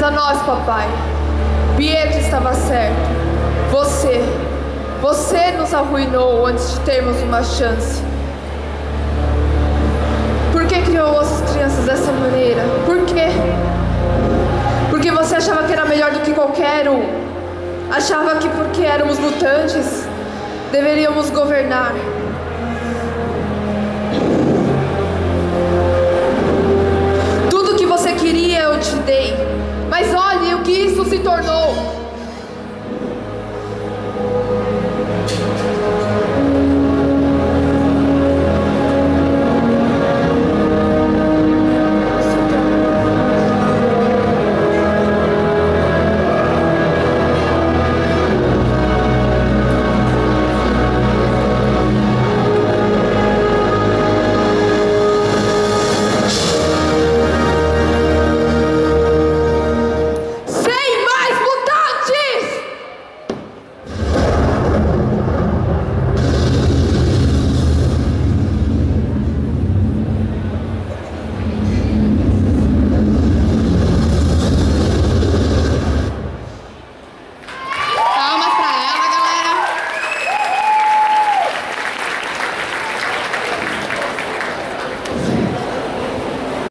a nós, papai. Pietro estava certo. Você nos arruinou antes de termos uma chance. Por que criou as crianças dessa maneira? Por quê? Porque você achava que era melhor do que qualquer um. Achava que porque éramos mutantes, deveríamos governar.